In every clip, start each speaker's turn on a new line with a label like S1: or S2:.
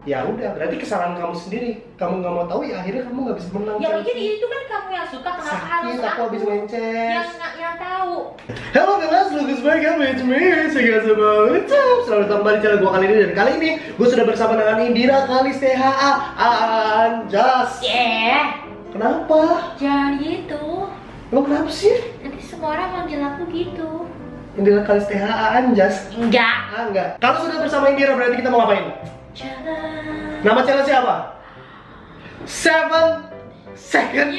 S1: Ya udah, berarti kesalahan kamu sendiri. Kamu nggak mau tahu ya akhirnya kamu nggak bisa menang.
S2: Ya jadi itu kan kamu yang suka, kenapa harus
S1: Sakit, aku habis main chess.
S2: yang tahu.
S1: Halo guys, welcome back with me. Saya selamat datang di channel gue kali ini, dan kali ini gue sudah bersama dengan Indira Kalisteha Anjas. Kenapa?
S2: Jangan gitu.
S1: Lo kenapa sih?
S2: Nanti semua orang manggil aku gitu.
S1: Indira Kalisteha Anjas?
S2: Enggak.
S1: Enggak. Kalau sudah bersama Indira berarti kita mau ngapain?
S2: Jalan.
S1: Nama channel siapa? 7 Second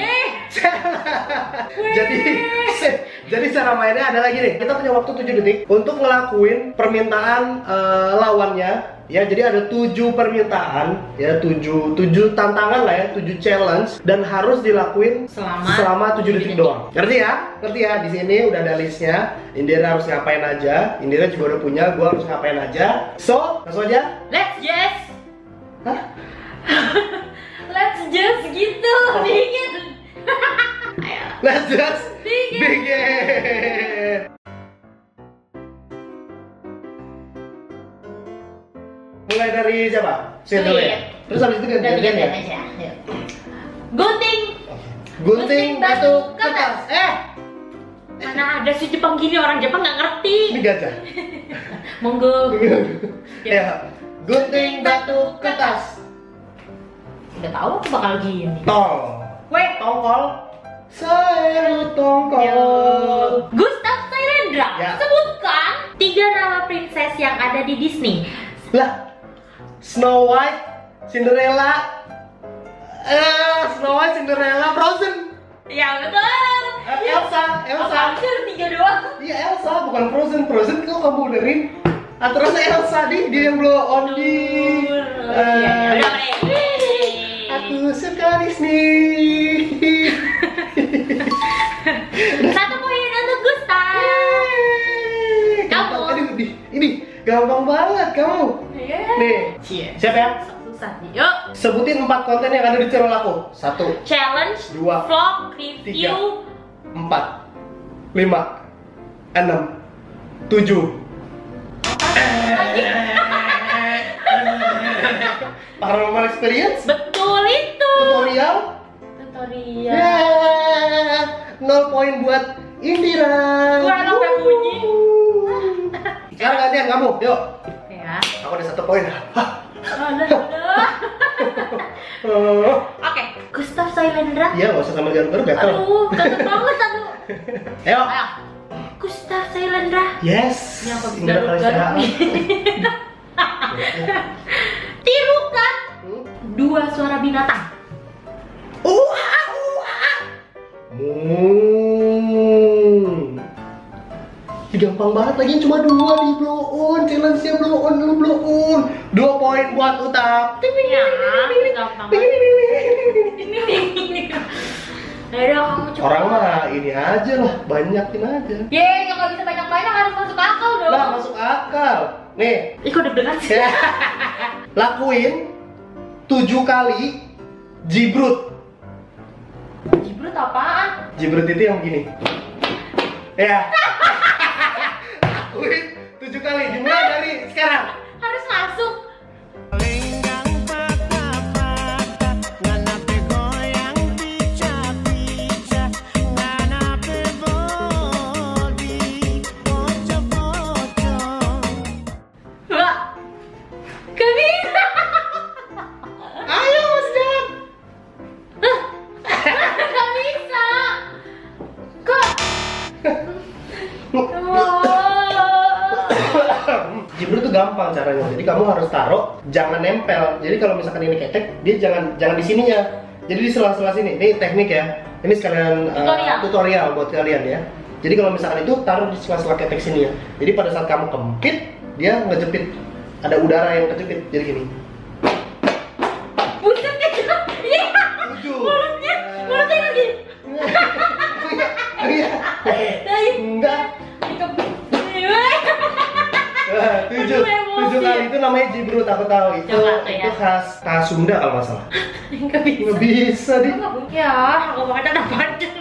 S1: jadi cara mainnya adalah gini. Kita punya waktu 7 detik untuk ngelakuin permintaan lawannya. Ya, jadi ada 7 permintaan, ya 7 tantangan lah ya, 7 challenge, dan harus dilakuin selama 7 detik doang. Ngerti ya? Ngerti ya? Di sini udah ada listnya. Indira harus ngapain aja. Indira juga udah punya, gua harus ngapain aja. So, langsung aja.
S2: Let's just.
S1: Hah?
S2: Let's just gitu. Bikin. Ayo.
S1: Let's just begin. Mulai dari siapa? Saya dulu ya. Terus habis itu gantian ya.
S2: Ayo. Gunting
S1: Batu Kertas.
S2: Mana ada sih Jepang gini, orang Jepang nggak ngerti.
S1: Ini gajah.
S2: Monggo.
S1: Ya. Gunting Batu Kertas.
S2: Udah tahu aku bakal gini.
S1: Tol.
S2: Weh.
S1: Tongkol. Saya tongkol.
S2: Gustav Sailendra.
S1: Ya.
S2: Sebutkan 3 nama princess yang ada di Disney.
S1: Lah, Snow White, Cinderella, Frozen.
S2: Ya betul.
S1: Elsa.
S2: Apaan sih ada 3 doang?
S1: Iya, Elsa, bukan Frozen. Frozen kok kamu benerin? Terus Elsa dia yang blow on di.
S2: Udah.
S1: Aku suka Disney.
S2: 1 poin untuk Gustav. Kamu.
S1: Aduh, ini gampang banget kamu. Nih, siap ya?
S2: Susah nih. Yuk.
S1: Sebutin 4 konten yang ada di channel aku. 1,
S2: Challenge,
S1: 2,
S2: vlog, review,
S1: 4, 5, 6, 7. Paranormal Experience?
S2: Betul itu.
S1: Tutorial?
S2: Tutorial.
S1: 0 poin buat Indira.
S2: Gua emang gak bunyi.
S1: Sekarang gantian kamu, yuk.
S2: Ya.
S1: Aku ada 1 poin.
S2: Oke, Gustav Sailendra.
S1: Iya, gak usah sama gambar, gatel.
S2: Aduh, gatel banget aduh.
S1: Ayo.
S2: Gustav Sailendra.
S1: Yes.
S2: Ini apa?
S1: Indira Kalisteha.
S2: Tirukan 2 suara binatang.
S1: Gampang banget lagi, cuma 2 di blow on. Challenge-nya blow on. 2 poin buat Utap.
S2: Ya, gampang banget. Ayo kamu coba.
S1: Orang mah ini aja lah, banyakin aja.
S2: Yeay, yang gak bisa banyak-banyak harus masuk akal dong.
S1: Lah, masuk akal. Nih,
S2: Kok deg-degan sih?
S1: lakuin 7 kali jibrut.
S2: Jibrut apaan?
S1: Jibrut itu yang begini. Ya. Lakuin 7 kali, dimulai dari sekarang.
S2: Harus masuk. Wah, gak bisa.
S1: Ayo, masih jalan.
S2: Gak bisa. Kok?
S1: Jibrut itu gampang caranya. Jadi kamu harus taruh, jangan nempel. Jadi kalau misalkan ini ketek, dia jangan di sininya. Jadi di sela-sela sini. Ini teknik ya. Ini sekalian tutorial buat kalian ya. Jadi kalau misalkan itu taruh di sela-sela ketek sini ya. Jadi pada saat kamu kempit, dia ngejepit. Ada udara yang kejepit. Jadi gini.
S2: Buset ya. Iya. Mulutnya lagi.
S1: Iya. Enggak. 7 kali itu namanya jibrut, aku tahu. Itu khas Sunda kalau nggak salah. Nggak bisa di.
S2: Ya, aku pakai tanda panjang.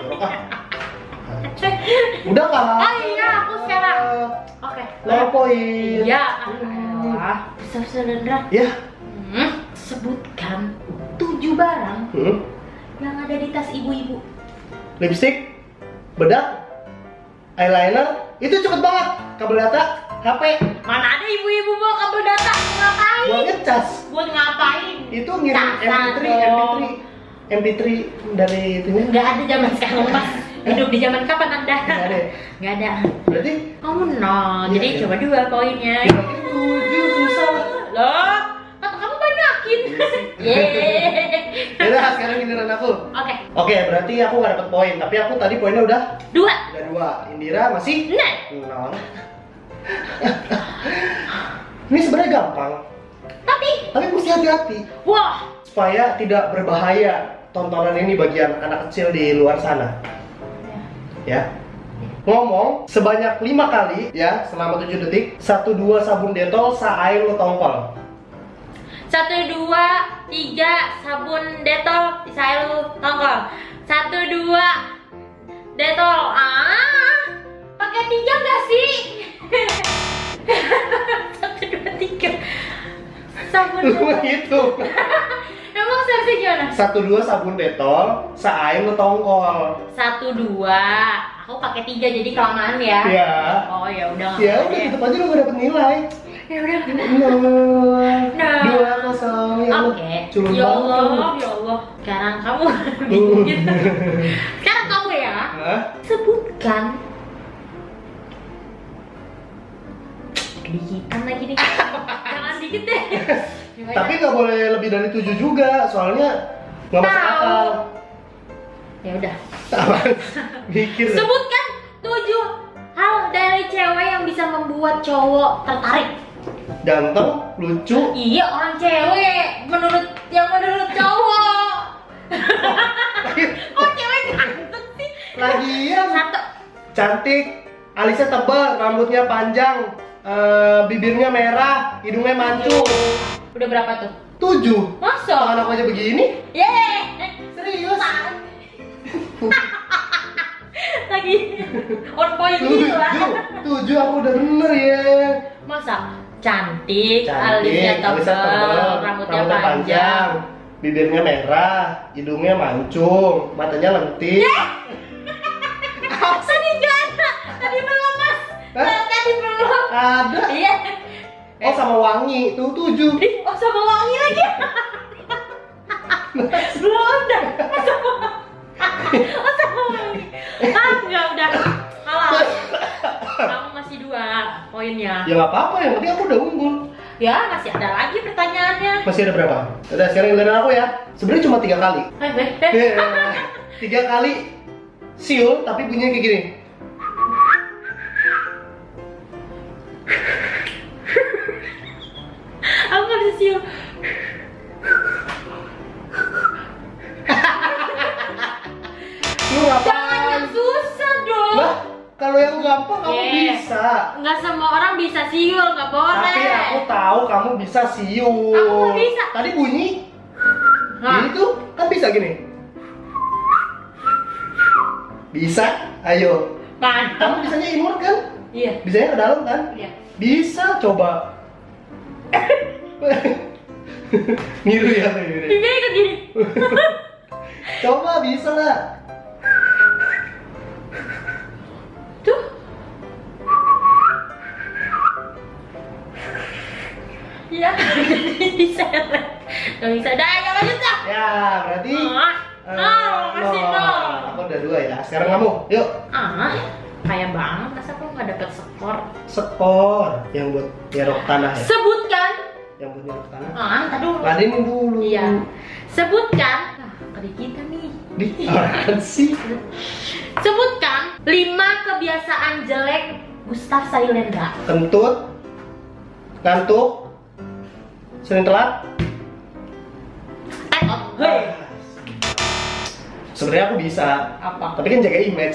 S1: Udah kan?
S2: Oh iya, aku sekarang. Oke.
S1: 0 poin.
S2: Iya. Gustav Sailendra.
S1: Ya.
S2: Sebutkan 7 barang yang ada di tas ibu-ibu.
S1: Lipstick, bedak, eyeliner, itu cepet banget. Kabel data, HP.
S2: Mana ada ibu-ibu bawa kabel data? Ngapain?
S1: Buat ngecas.
S2: Buat ngapain?
S1: Itu ngirim
S2: Dasar
S1: MP3 dari itu.
S2: Nggak ada zaman sekarang, Mas. Hidup di zaman kapan Anda?
S1: Nggak ada.
S2: Nggak ada.
S1: Berarti
S2: Kamu nol. Jadi
S1: Iya.
S2: coba 2 poinnya.
S1: 7 susah.
S2: Loh, kata kamu banyakin. Yeay.
S1: Yaudah, sekarang giliran aku.
S2: Oke.
S1: Oke, berarti aku nggak dapet poin. Tapi aku tadi poinnya udah
S2: 2.
S1: Indira masih
S2: Nah.
S1: 0. Ini sebenarnya gampang, tapi mesti hati-hati
S2: Wah.
S1: supaya tidak berbahaya tontonan ini bagi anak kecil di luar sana. Ya. Ngomong sebanyak 5 kali ya selama 7 detik. 1-2 sabun detol, air lo tongkol.
S2: 1, 2, 3 sabun detol, saya lu tongkol. 1, 2 detol. Pakai 3 nggak sih? 1, 2, 3 sabun
S1: Lu
S2: detol.
S1: gitu.
S2: Emang seharusnya gimana?
S1: 1-2 sabun detol, air lo tongkol.
S2: 1, 2. Aku pakai 3 jadi kelamaan ya.
S1: Ya.
S2: Oh ya udah. nggak
S1: Ya
S2: apa-apa
S1: udah
S2: deh.
S1: tetap aja lo gak dapet nilai.
S2: Ya udah.
S1: 2-0 ya lo.
S2: Oke.
S1: Culun
S2: Ya
S1: banget
S2: Allah,
S1: kamu.
S2: ya Allah. Sekarang kamu gitu. Sekarang kamu ya.
S1: Hah?
S2: Sebutkan. Dikitan lagi nih. Jangan dikit deh.
S1: Tapi nggak boleh lebih dari 7 juga, soalnya nggak masuk
S2: Tahu.
S1: akal.
S2: Ya udah.
S1: Apaan? Mikir.
S2: Sebutkan 7 hal dari cewek yang bisa membuat cowok tertarik.
S1: Ganteng, lucu.
S2: Iya, orang cewek menurut cowok. Kok cewek ganteng sih?
S1: Lagian
S2: 1.
S1: cantik, alisnya tebal, rambutnya panjang, bibirnya merah, hidungnya mancung.
S2: Udah berapa tuh?
S1: 7.
S2: Masa?
S1: Tangan aku aja begini.
S2: Yeay.
S1: Serius?
S2: Lagi on point gila.
S1: 7 aku udah bener ya.
S2: Masa? Cantik, alisnya tebal, rambutnya panjang.
S1: Bibirnya merah, hidungnya mancung, matanya lentik.
S2: Tadi nggak ada, tadi belum Mas.
S1: Hah?
S2: Tadi belum.
S1: Ada.
S2: Iya.
S1: Oh sama wangi, tuh 7.
S2: Oh sama wangi lagi. Belum ada. Oh sama wangi. Enggak udah. Kalah. Kamu masih 2 poinnya.
S1: Ya nggak apa-apa, yang penting aku udah unggul.
S2: Ya masih ada lagi pertanyaannya.
S1: Masih ada berapa? Udah sekarang giliran aku ya. Sebenarnya cuma 3 kali. 3 kali siul, tapi bunyinya kayak gini.
S2: Aku nggak bisa siul.
S1: Lu
S2: Jangan
S1: ngapain?
S2: yang susah dong.
S1: Lah, kalau yang gampang kamu bisa.
S2: Nggak semua orang bisa siul, nggak boleh.
S1: Tapi aku tahu kamu bisa siul.
S2: Aku nggak bisa.
S1: Tadi bunyi.
S2: Nah.
S1: Ini tuh kan bisa gini. Bisa? Ayo.
S2: Mantap.
S1: Kamu bisanya inward kan?
S2: Iya.
S1: Bisanya ke dalam kan?
S2: Iya.
S1: Bisa, coba. Niru ya, niru.
S2: Bibirnya ikut gini.
S1: Coba bisa lah.
S2: Tuh. Iya. Bisa. Nggak bisa. Dah, ayo lanjut dah.
S1: Ya, berarti
S2: Masih nol.
S1: Aku udah 2 ya. Sekarang kamu, yuk.
S2: Kayak banget, masa aku nggak dapet skor?
S1: Skor yang buat nyerok tanah ya.
S2: Sebutkan.
S1: Yang buat nyerok tanah.
S2: Tadi dulu.
S1: Ladenin dulu.
S2: Iya. Sebutkan. Kali kita nih.
S1: Di apaan sih?
S2: Sebutkan 5 kebiasaan jelek Gustav Sailendra.
S1: Kentut, ngantuk, sering telat.
S2: Hei.
S1: Sebenarnya aku bisa,
S2: Apa?
S1: tapi kan jaga image.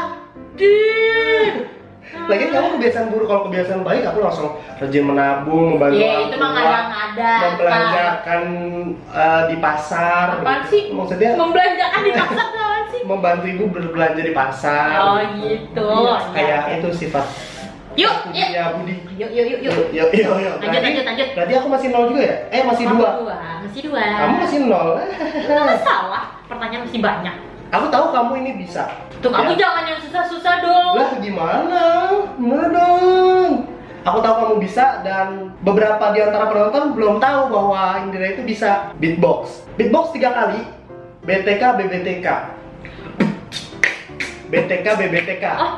S1: Lagian kamu kebiasaan buruk, kalau kebiasaan baik aku langsung rajin menabung, membantu
S2: Iya,
S1: orang
S2: itu mah
S1: tua,
S2: ngada-ngada.
S1: membelanjakan di pasar.
S2: Apaan sih?
S1: Maksudnya
S2: Membelanjakan di pasar tuh apaan sih?
S1: membantu ibu berbelanja di pasar.
S2: Oh gitu.
S1: Iya, kayak
S2: Iya.
S1: itu sifat
S2: Yuk,
S1: Ya Budi.
S2: Yuk.
S1: Yuk.
S2: Lanjut.
S1: Berarti aku masih 0 juga ya? Masih 2.
S2: Masih 2.
S1: Kamu masih 0.
S2: Nggak masalah, pertanyaan masih banyak.
S1: Aku tahu kamu ini bisa.
S2: Tuh kamu
S1: Ya.
S2: jangan yang susah-susah dong.
S1: Lah gimana? Gimana dong? Aku tahu kamu bisa dan beberapa di antara penonton belum tahu bahwa Indira itu bisa beatbox. Beatbox 3 kali. BTK BBTK. BTK BBTK.
S2: Oh.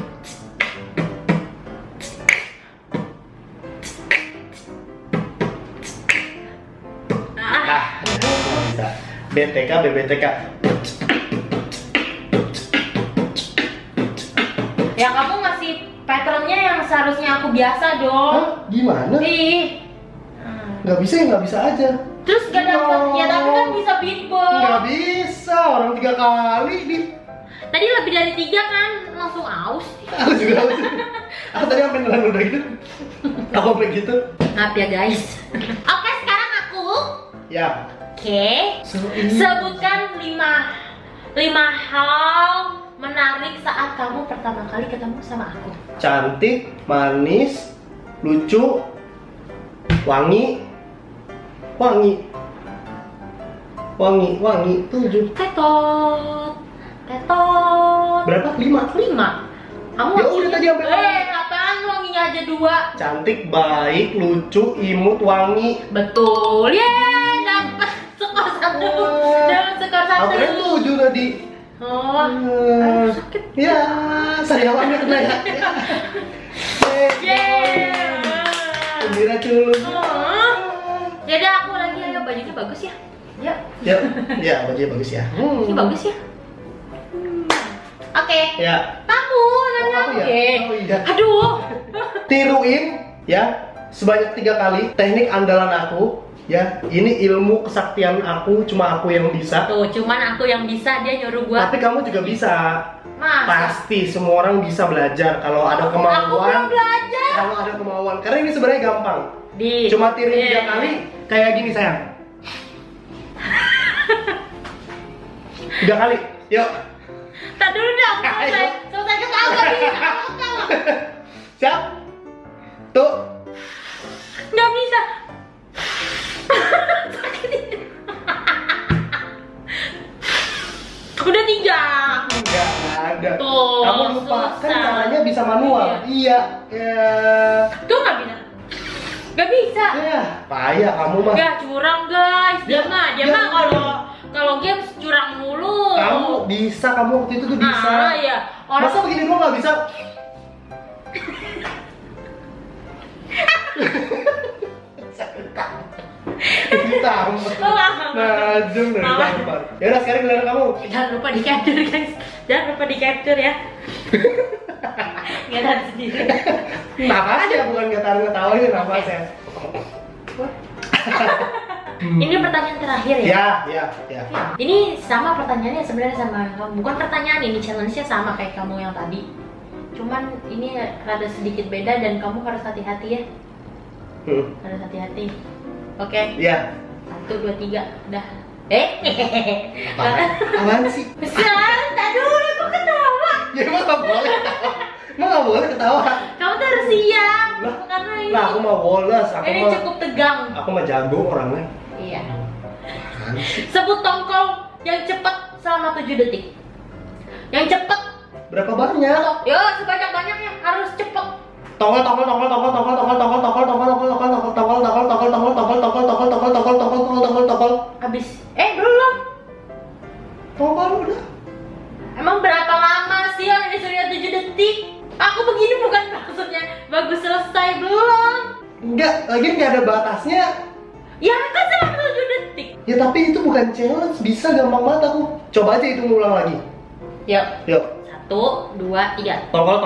S1: Bisa. BTK BBTK.
S2: Ya kamu ngasih patternnya yang seharusnya aku biasa dong.
S1: Hah? Gimana?
S2: Ih.
S1: Nggak bisa ya nggak bisa aja.
S2: Terus gak dapet, ya tapi kan bisa beatbox.
S1: Nggak bisa, orang 3 kali di.
S2: Tadi lebih dari 3 kan, langsung aus.
S1: Aku juga haus. Aku tadi sampai nelan udah gitu. Aku sampai gitu.
S2: Maaf ya guys. Oke, sekarang aku.
S1: Ya.
S2: Oke. Sebutkan 5 hal menarik saat kamu pertama kali ketemu sama aku.
S1: Cantik, manis, lucu, wangi. 7.
S2: Tetot.
S1: Berapa? 5.
S2: 5. Kamu
S1: Ya udah tadi sampai
S2: apaan wanginya aja 2.
S1: cantik, baik, lucu, imut, wangi.
S2: Betul. Yeay, dapat skor 1. Dapat skor 1.
S1: Aku kira 7 tadi.
S2: Oh, aduh, sakit.
S1: Ya, sariawannya kena ya.
S2: Yeay.
S1: Indira culun.
S2: Yaudah aku lagi, ayo bajunya bagus ya. Yuk.
S1: Ya, bajunya bagus ya.
S2: Ini bagus ya. Oke.
S1: Ya.
S2: Kamu nanya
S1: Aku ya?
S2: Oke.
S1: Oh iya.
S2: Aduh.
S1: Tiruin ya sebanyak 3 kali teknik andalan aku ya. Ini ilmu kesaktian aku, cuma aku yang bisa.
S2: Tuh, cuman aku yang bisa, dia nyuruh gua.
S1: Tapi kamu juga bisa.
S2: Mas.
S1: Pasti semua orang bisa belajar kalau ada
S2: Aku belum
S1: kemauan.
S2: belajar.
S1: Kalau ada kemauan. Karena ini sebenarnya gampang.
S2: Di.
S1: Cuma tiruin 3 kali kayak gini sayang. 3 kali. Yuk.
S2: Tak dulu dong. Selesai ketawa tadi.
S1: Siap? Tuh.
S2: Nggak bisa. Udah 3.
S1: Enggak ada.
S2: Tuh,
S1: Kamu lupa. Kan
S2: susah.
S1: caranya bisa manual. Iya. Ya.
S2: Tuh nggak bisa. Nggak bisa.
S1: Ya, payah kamu mah.
S2: Nggak curang guys. Dia mah
S1: Ya.
S2: kalau games curang mulu.
S1: Kamu bisa, kamu waktu itu tuh bisa.
S2: Ya. Orang
S1: Masa begini doang nggak bisa? Najung dari gampang. Ya udah sekarang giliran kamu.
S2: Jangan lupa di capture guys. Jangan lupa di capture ya. Nggak tahan sendiri.
S1: Nafas ya, bukan ngetawa ini nafas ya.
S2: Ini pertanyaan terakhir ya.
S1: Ya.
S2: Ini sama pertanyaannya sebenarnya sama kamu. Bukan pertanyaan, ini challenge-nya sama kayak kamu yang tadi. Cuman ini rada sedikit beda dan kamu harus hati-hati ya. Harus hati-hati. Oke.
S1: Iya.
S2: 1, 2, 3, udah.
S1: Apaan sih?
S2: Santai dulu, kok ketawa?
S1: Ya emang nggak boleh ketawa. Emang nggak boleh ketawa.
S2: Kamu tuh harus siap.
S1: Lah,
S2: Karena ini.
S1: Lah aku mah woles,
S2: Ini cukup tegang.
S1: aku mah jago orangnya.
S2: Iya. Sebut tongkol yang cepat selama 7 detik. Yang cepat.
S1: Berapa banyak?
S2: Ya, sebanyak-banyaknya harus cepat.
S1: Tongol.
S2: Habis. Belum.
S1: Tongol udah.
S2: Emang berapa lama sih yang disuruh 7 detik? Aku begini bukan maksudnya bagus selesai, belum.
S1: Enggak, lagi nggak ada batasnya.
S2: Ya kan selama 7 detik.
S1: Ya tapi itu bukan challenge, bisa gampang banget aku. Coba aja itu ngulang lagi. Yuk.
S2: 1, 2, 3.
S1: Tongol.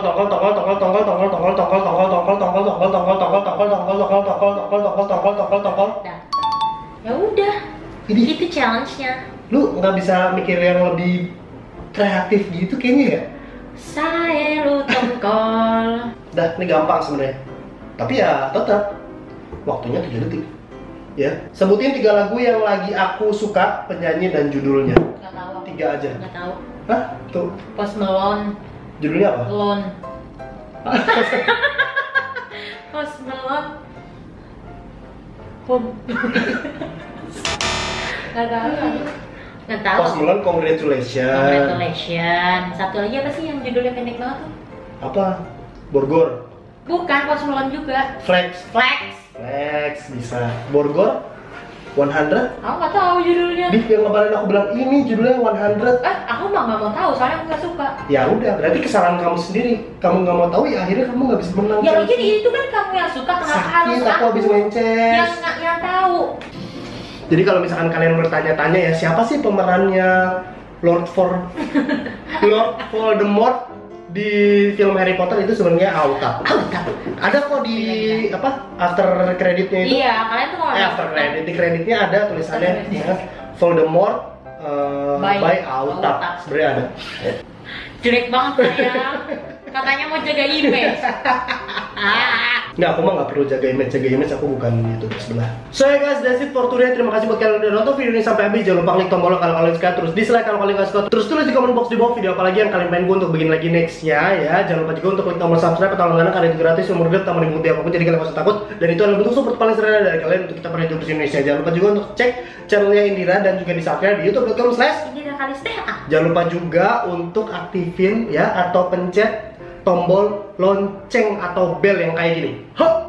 S2: Dah. Ya udah.
S1: Ini
S2: Itu challenge-nya.
S1: lu nggak bisa mikir yang lebih kreatif gitu kayaknya ya?
S2: Saya lu tongkol.
S1: Dah, ini gampang sebenarnya. Tapi ya tetap waktunya 7 detik. Ya, sebutin 3 lagu yang lagi aku suka, penyanyi dan judulnya.
S2: Gak tahu.
S1: 3 aja.
S2: Gak tahu.
S1: Hah? Tuh.
S2: Post Malone.
S1: Judulnya apa?
S2: Lone. Post Malone. Home. Gak tahu. Gak tahu.
S1: Post Malone Congratulations.
S2: Congratulations. Satu lagi apa sih yang judulnya pendek banget tuh?
S1: Apa? Borgor.
S2: Bukan, Post Malone juga.
S1: Flex. Flex bisa. Borgor 100.
S2: Aku nggak tahu judulnya.
S1: Di yang kemarin aku bilang ini judulnya 100.
S2: Aku mah nggak mau tahu, soalnya aku nggak suka.
S1: Ya udah, berarti kesalahan kamu sendiri. Kamu nggak mau tahu ya akhirnya kamu nggak bisa menang.
S2: Ya jadi itu kan kamu yang suka, kenapa harus
S1: Sakit, aku habis main chess.
S2: yang tahu.
S1: Jadi kalau misalkan kalian bertanya-tanya ya siapa sih pemerannya Lord Voldemort di film Harry Potter itu sebenarnya Auta. Ada kok di apa after creditnya itu?
S2: Iya, kalian tuh kalau
S1: After credit di kreditnya ada tulisannya ya, Voldemort by Auta. Sebenarnya ada.
S2: Jelek banget saya. Katanya mau jaga image.
S1: Nggak, aku mah nggak perlu jaga image aku bukan YouTuber sebelah. So ya guys, that's it for today. Terima kasih buat kalian udah nonton video ini sampai habis. Jangan lupa klik tombol kalau kalian suka, terus dislike kalau kalian nggak suka, terus tulis di comment box di bawah video apa lagi yang kalian pengen gue untuk bikin lagi nextnya ya. Jangan lupa juga untuk klik tombol subscribe atau langganan karena itu gratis, umur gede, tambah diikuti apapun, jadi kalian gak usah takut. Dan itu adalah bentuk support paling sederhana dari kalian untuk kita para YouTubers Indonesia. Jangan lupa juga untuk cek channelnya Indira dan juga di subscribe di youtube.com/IndiraKalista. Jangan lupa juga untuk aktifin ya atau pencet tombol lonceng atau bel yang kayak gini.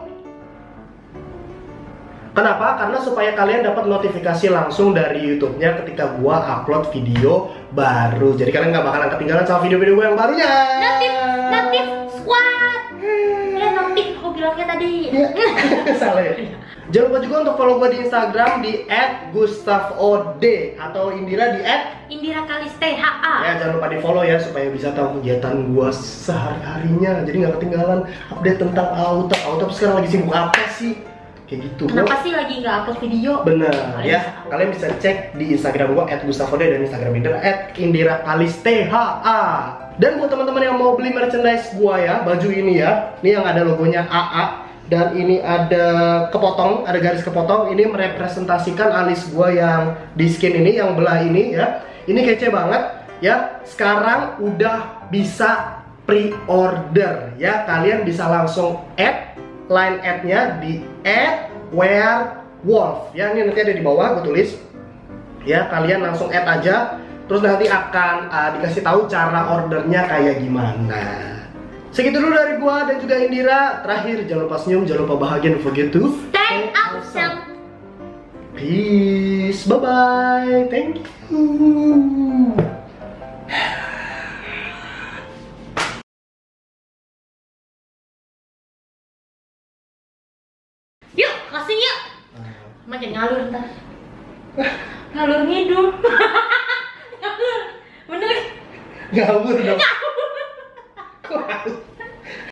S1: Kenapa? Karena supaya kalian dapat notifikasi langsung dari YouTube-nya ketika gua upload video baru. Jadi kalian nggak bakalan ketinggalan sama video-video gua yang barunya.
S2: Notif squad. Ya notif aku bilangnya tadi.
S1: Ya. Salah ya. Jangan lupa juga untuk follow gua di Instagram di @gustavod atau Indira di
S2: @IndiraKalista.
S1: Ya jangan lupa di follow ya supaya bisa tahu kegiatan gua sehari-harinya. Jadi nggak ketinggalan update tentang Auta. Auta sekarang lagi sibuk apa sih? Kayak gitu.
S2: Kenapa sih lagi nggak upload video?
S1: Bener ya, kalian bisa cek di Instagram gua @gustavode dan Instagram Indira @IndiraKalista. Dan buat teman-teman yang mau beli merchandise gua ya, baju ini ya, ini yang ada logonya AA dan ini ada kepotong, ada garis kepotong. Ini merepresentasikan alis gua yang di skin ini, yang belah ini ya. Ini kece banget ya. Sekarang udah bisa pre-order ya. Kalian bisa langsung add line ad-nya di @wearwolf ya, ini nanti ada di bawah gue tulis ya, kalian langsung add aja, terus nanti akan dikasih tahu cara ordernya kayak gimana. Segitu dulu dari gua dan juga Indira. Terakhir, jangan lupa senyum, jangan lupa bahagia, don't forget to
S2: stay awesome.
S1: Peace, bye bye, thank you.
S2: Yuk, closing yuk. Makin ngalur ntar. Ngalur ngidul. Ngalur. Bener.
S1: Ngawur dong.